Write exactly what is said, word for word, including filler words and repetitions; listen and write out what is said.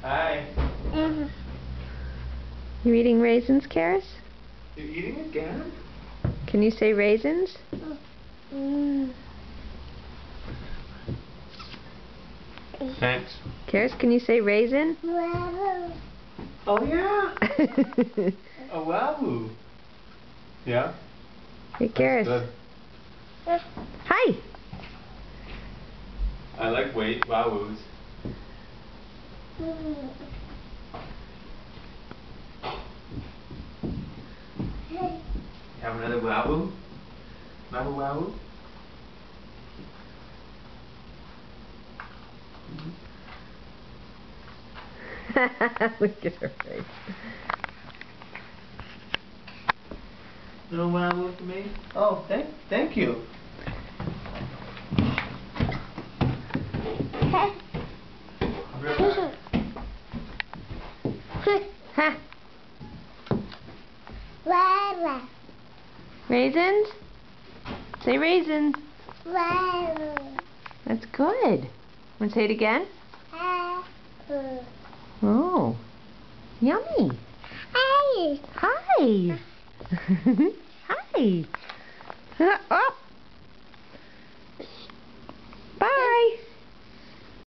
Hi. Mm. You eating raisins, Karis? You're eating again? Can you say raisins? Mm. Thanks. Karis, can you say raisin? Oh yeah. Oh wow. Yeah. Hey, Karis. Hi. I like wait wows. Have another wow. Another wow. Look at her face. Little wow for me. Oh, thank, thank you. I'll be right back. Ha. Raisins? Say raisins. That's good. Want to say it again? Oh. Yummy. Hi. Hi. Hi. Oh.